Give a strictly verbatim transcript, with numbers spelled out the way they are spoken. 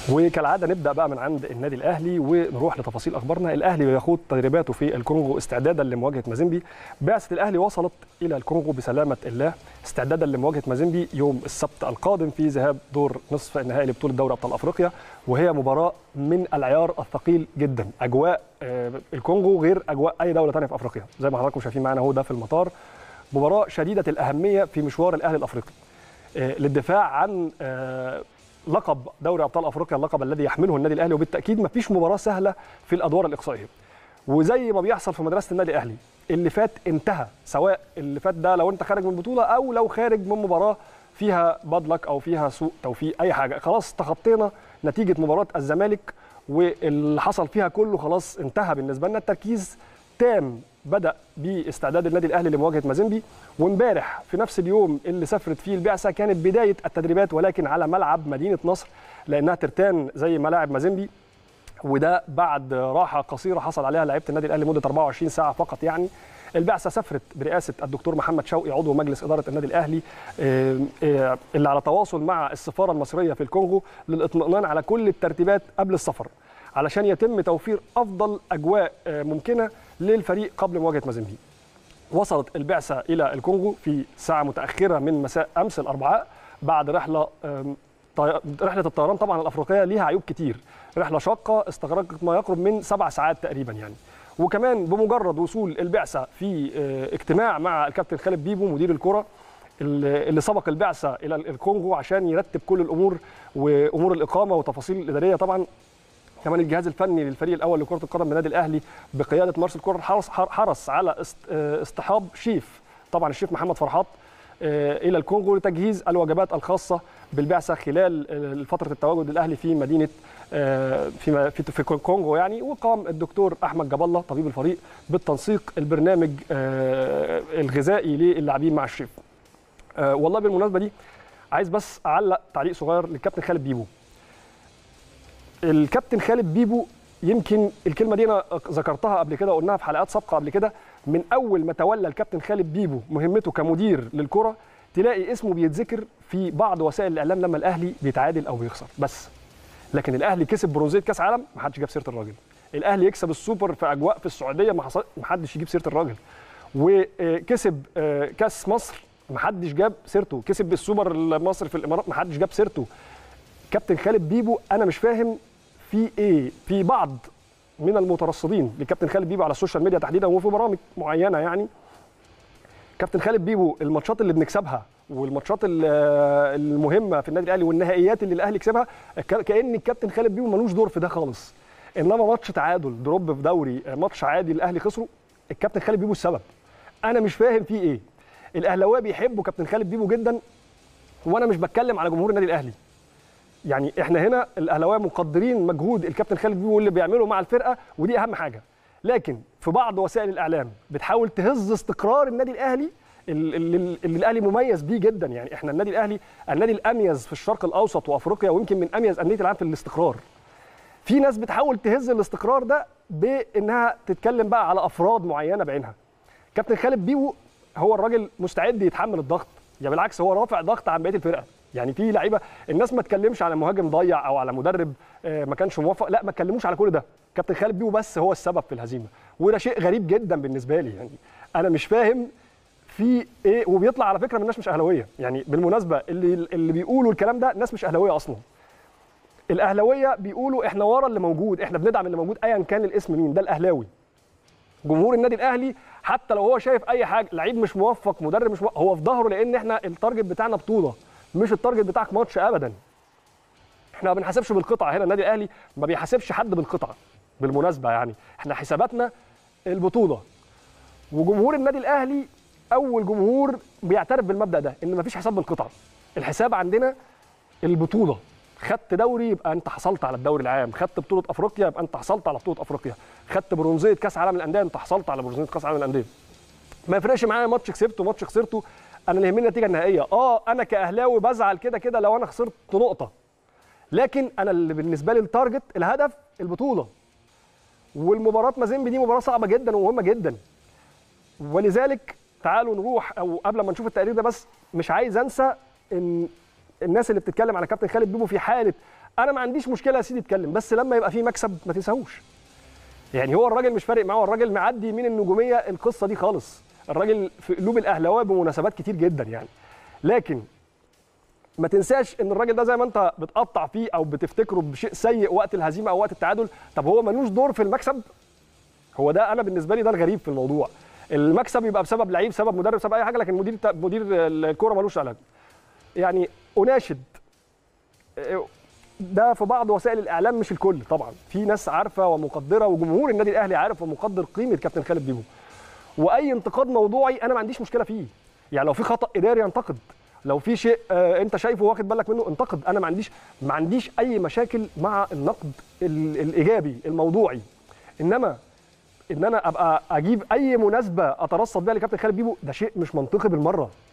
وكالعاده نبدا بقى من عند النادي الاهلي ونروح لتفاصيل اخبارنا. الاهلي يخوض تدريباته في الكونغو استعدادا لمواجهه مازيمبي. بعثه الاهلي وصلت الى الكونغو بسلامه الله استعدادا لمواجهه مازيمبي يوم السبت القادم في ذهاب دور نصف النهائي لبطوله دوري ابطال افريقيا، وهي مباراه من العيار الثقيل جدا. اجواء الكونغو غير اجواء اي دوله ثانيه في افريقيا، زي ما حضراتكم شايفين معانا اهو ده في المطار. مباراه شديده الاهميه في مشوار الاهلي الافريقي للدفاع عن لقب دوري ابطال افريقيا، اللقب الذي يحمله النادي الاهلي، وبالتاكيد ما فيش مباراه سهله في الادوار الاقصائيه. وزي ما بيحصل في مدرسه النادي الاهلي، اللي فات انتهى، سواء اللي فات ده لو انت خارج من بطوله او لو خارج من مباراه فيها باد لك او فيها سوء توفيق، اي حاجه، خلاص تخطينا نتيجه مباراه الزمالك واللي حصل فيها كله، خلاص انتهى بالنسبه لنا. التركيز تام بدأ باستعداد النادي الاهلي لمواجهه مازيمبي، وامبارح في نفس اليوم اللي سافرت فيه البعثه كانت بدايه التدريبات، ولكن على ملعب مدينه نصر لانها ترتان زي ملاعب مازيمبي، وده بعد راحه قصيره حصل عليها لعيبه النادي الاهلي مده أربعة وعشرين ساعه فقط. يعني البعثه سافرت برئاسه الدكتور محمد شوقي عضو مجلس اداره النادي الاهلي، اللي على تواصل مع السفاره المصريه في الكونغو للاطمئنان على كل الترتيبات قبل السفر، علشان يتم توفير افضل اجواء ممكنه للفريق قبل مواجهه مازيمبي. وصلت البعثه الى الكونغو في ساعه متاخره من مساء امس الاربعاء بعد رحله رحله الطيران طبعا الافريقيه ليها عيوب كتير، رحله شاقه استغرقت ما يقرب من سبع ساعات تقريبا يعني. وكمان بمجرد وصول البعثه في اجتماع مع الكابتن خالد بيبو مدير الكره اللي سبق البعثه الى الكونغو عشان يرتب كل الامور وامور الاقامه وتفاصيل الاداريه، طبعا كمان الجهاز الفني للفريق الاول لكره القدم بالنادي الاهلي بقياده مارسيل كولر حرص حرص على اصطحاب شيف، طبعا الشيف محمد فرحات، الى الكونغو لتجهيز الوجبات الخاصه بالبعثه خلال فتره التواجد الاهلي في مدينه في في في الكونغو يعني. وقام الدكتور احمد جاب الله طبيب الفريق بالتنسيق البرنامج الغذائي للاعبين مع الشيف. والله بالمناسبه دي عايز بس اعلق تعليق صغير للكابتن خالد بيبو. الكابتن خالد بيبو يمكن الكلمه دي انا ذكرتها قبل كده وقلناها في حلقات سابقه قبل كده، من اول ما تولى الكابتن خالد بيبو مهمته كمدير للكره تلاقي اسمه بيتذكر في بعض وسائل الاعلام لما الاهلي بيتعادل او بيخسر بس. لكن الاهلي كسب برونزيه كاس عالم ما حدش جاب سيره الراجل. الاهلي يكسب السوبر في اجواء في السعوديه ما حدش يجيب سيره الراجل. وكسب كاس مصر ما حدش جاب سيرته، كسب السوبر المصري في الامارات ما حدش جاب سيرته. كابتن خالد بيبو انا مش فاهم في ايه، في بعض من المترصدين لكابتن خالد بيبو على السوشيال ميديا تحديدا وفي برامج معينه يعني. كابتن خالد بيبو الماتشات اللي بنكسبها والماتشات المهمه في النادي الاهلي والنهائيات اللي الاهلي كسبها كأن الكابتن خالد بيبو ملوش دور في ده خالص. انما ماتش تعادل دروب في دوري، ماتش عادي الاهلي خسره، الكابتن خالد بيبو السبب. انا مش فاهم فيه ايه. الاهلاويه بيحبوا كابتن خالد بيبو جدا، وانا مش بتكلم على جمهور النادي الاهلي. يعني احنا هنا الاهلاويه مقدرين مجهود الكابتن خالد بيبو واللي بيعمله مع الفرقه، ودي اهم حاجه. لكن في بعض وسائل الاعلام بتحاول تهز استقرار النادي الاهلي اللي, اللي الاهلي مميز بيه جدا. يعني احنا النادي الاهلي النادي الاميز في الشرق الاوسط وافريقيا، ويمكن من اميز انديه العالم في الاستقرار. في ناس بتحاول تهز الاستقرار ده بانها تتكلم بقى على افراد معينه بعينها. كابتن خالد بيبو هو الراجل مستعد يتحمل الضغط، يعني بالعكس هو رافع ضغط عن بقيه الفرقه. يعني في لعيبه الناس ما تكلمش على مهاجم ضيع او على مدرب ما كانش موفق، لا ما تكلموش على كل ده. كابتن خالد بيبو بس هو السبب في الهزيمه، وده شيء غريب جدا بالنسبه لي. يعني انا مش فاهم في ايه. وبيطلع على فكره من ناس مش اهلاويه، يعني بالمناسبه اللي اللي بيقولوا الكلام ده ناس مش اهلاويه اصلا. الاهلاويه بيقولوا احنا ورا اللي موجود، احنا بندعم اللي موجود ايا كان الاسم مين، ده الاهلاوي. جمهور النادي الاهلي حتى لو هو شايف اي حاجه، لعيب مش موفق، مدرب مش موفق، هو في ظهره، لان احنا التارجت بتاعنا بطوله مش التارجت بتاعك ماتش ابدا. احنا ما بنحاسبش بالقطعه هنا، النادي الاهلي ما بيحاسبش حد بالقطعه بالمناسبه. يعني احنا حساباتنا البطوله. وجمهور النادي الاهلي اول جمهور بيعترف بالمبدا ده، ان ما فيش حساب بالقطعه. الحساب عندنا البطوله. خدت دوري يبقى انت حصلت على الدوري العام، خدت بطوله افريقيا يبقى انت حصلت على بطوله افريقيا، خدت برونزيه كاس عالم الانديه انت حصلت على برونزيه كاس عالم الانديه. ما يفرقش معايا ماتش كسبته ماتش خسرته، انا اللي يهمني النتيجه النهائيه. اه انا كاهلاوي بزعل كده كده لو انا خسرت نقطه، لكن انا اللي بالنسبه لي التارجت الهدف البطوله. والمباراه مازيمبي دي مباراه صعبه جدا ومهمه جدا، ولذلك تعالوا نروح، او قبل ما نشوف التقرير ده بس مش عايز انسى ان الناس اللي بتتكلم على كابتن خالد بيبو في حاله انا ما عنديش مشكله يا سيدي اتكلم، بس لما يبقى في مكسب ما تنساهوش. يعني هو الراجل مش فارق معاه، الراجل معدي من النجوميه القصه دي خالص، الراجل في قلوب الاهلاويه بمناسبات كتير جدا يعني. لكن ما تنساش ان الراجل ده زي ما انت بتقطع فيه او بتفتكره بشيء سيء وقت الهزيمه او وقت التعادل، طب هو ملوش دور في المكسب؟ هو ده انا بالنسبه لي ده الغريب في الموضوع. المكسب يبقى بسبب لعيب، سبب مدرب، سبب اي حاجه، لكن مدير مدير الكوره ملوش علاقه. يعني اناشد، ده في بعض وسائل الاعلام مش الكل طبعا، في ناس عارفه ومقدره وجمهور النادي الاهلي عارف ومقدر قيمه كابتن خالد بيبو، واي انتقاد موضوعي انا ما عنديش مشكله فيه. يعني لو في خطا اداري انتقد، لو في شيء آه انت شايفه واخد بالك منه انتقد، انا ما عنديش ما عنديش اي مشاكل مع النقد الايجابي الموضوعي. انما ان انا ابقى اجيب اي مناسبه اترصد بيها لكابتن خالد بيبو، ده شيء مش منطقي بالمره.